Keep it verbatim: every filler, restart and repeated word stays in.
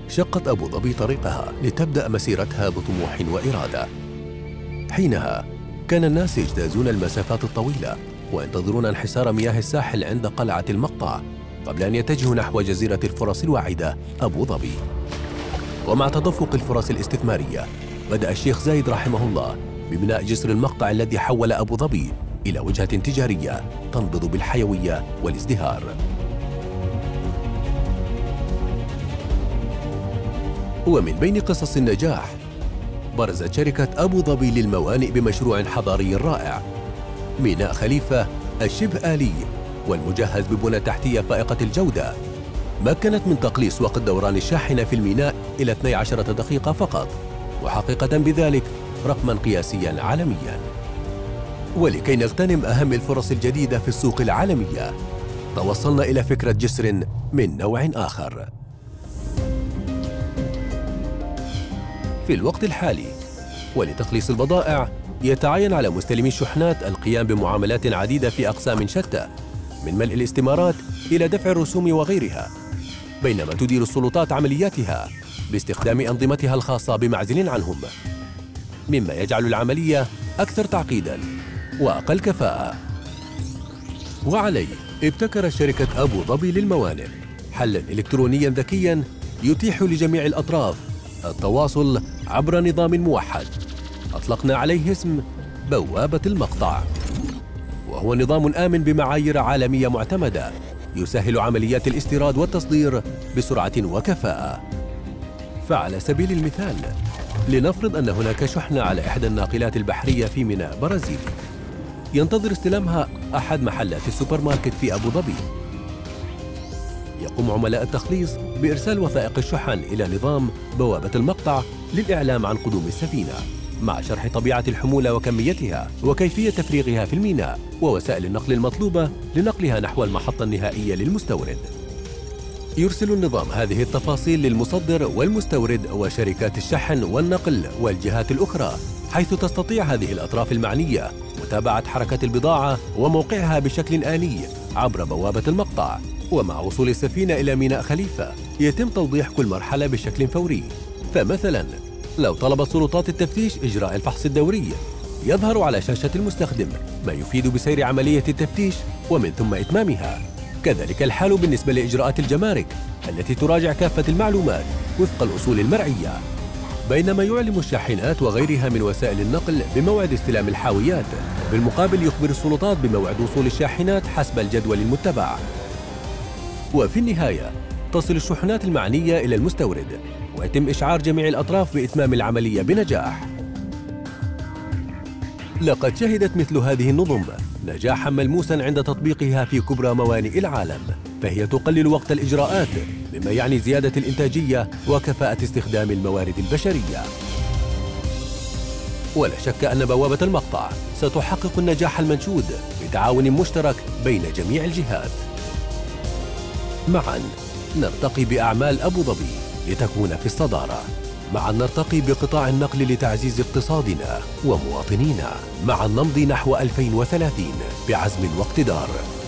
شقت أبو ظبي طريقها لتبدأ مسيرتها بطموح وإرادة. حينها كان الناس يجتازون المسافات الطويلة وينتظرون انحسار مياه الساحل عند قلعة المقطع قبل أن يتجهوا نحو جزيرة الفرص الواعدة أبو ظبي. ومع تدفق الفرص الاستثمارية بدأ الشيخ زايد رحمه الله ببناء جسر المقطع الذي حول أبو ظبي إلى وجهة تجارية تنبض بالحيوية والازدهار. ومن بين قصص النجاح برزت شركة أبو ظبي للموانئ بمشروع حضاري رائع، ميناء خليفة الشبه آلي والمجهز ببنى تحتية فائقة الجودة، مكنت من تقليص وقت دوران الشاحنة في الميناء إلى اثنتي عشرة دقيقة فقط، وحقيقة بذلك رقماً قياسياً عالمياً. ولكي نغتنم أهم الفرص الجديدة في السوق العالمية توصلنا إلى فكرة جسر من نوع آخر. في الوقت الحالي ولتخليص البضائع يتعين على مستلمي الشحنات القيام بمعاملات عديدة في أقسام شتى، من ملء الاستمارات إلى دفع الرسوم وغيرها، بينما تدير السلطات عملياتها باستخدام أنظمتها الخاصة بمعزل عنهم، مما يجعل العملية أكثر تعقيداً وأقل كفاءة. وعليه ابتكرت شركة أبو ظبي للموانئ حلاً إلكترونياً ذكياً يتيح لجميع الأطراف التواصل عبر نظام موحد أطلقنا عليه اسم بوابة المقطع، وهو نظام آمن بمعايير عالمية معتمدة يسهل عمليات الاستيراد والتصدير بسرعة وكفاءة. فعلى سبيل المثال لنفرض أن هناك شحنة على إحدى الناقلات البحرية في ميناء برازيلي، ينتظر استلامها أحد محلات السوبر ماركت في أبو ظبي. يقوم عملاء التخليص بإرسال وثائق الشحن إلى نظام بوابة المقطع للإعلام عن قدوم السفينة، مع شرح طبيعة الحمولة وكميتها وكيفية تفريغها في الميناء ووسائل النقل المطلوبة لنقلها نحو المحطة النهائية للمستورد. يرسل النظام هذه التفاصيل للمصدر والمستورد وشركات الشحن والنقل والجهات الأخرى، حيث تستطيع هذه الأطراف المعنية متابعة حركة البضاعة وموقعها بشكل آني عبر بوابة المقطع. ومع وصول السفينة إلى ميناء خليفة يتم توضيح كل مرحلة بشكل فوري. فمثلاً لو طلبت سلطات التفتيش إجراء الفحص الدوري يظهر على شاشة المستخدم ما يفيد بسير عملية التفتيش ومن ثم إتمامها. كذلك الحال بالنسبة لإجراءات الجمارك التي تراجع كافة المعلومات وفق الأصول المرعية، بينما يعلم الشاحنات وغيرها من وسائل النقل بموعد استلام الحاويات، بالمقابل يخبر السلطات بموعد وصول الشاحنات حسب الجدول المتبع. وفي النهاية تصل الشحنات المعنية إلى المستورد ويتم إشعار جميع الأطراف بإتمام العملية بنجاح. لقد شهدت مثل هذه النظم نجاحاً ملموساً عند تطبيقها في كبرى موانئ العالم، فهي تقلل وقت الإجراءات مما يعني زيادة الإنتاجية وكفاءة استخدام الموارد البشرية. ولا شك أن بوابة المقطع ستحقق النجاح المنشود بتعاون مشترك بين جميع الجهات. معاً نرتقي بأعمال أبو ظبي لتكون في الصدارة، معاً نرتقي بقطاع النقل لتعزيز اقتصادنا ومواطنينا، معاً نمضي نحو ألفين وثلاثين بعزم واقتدار.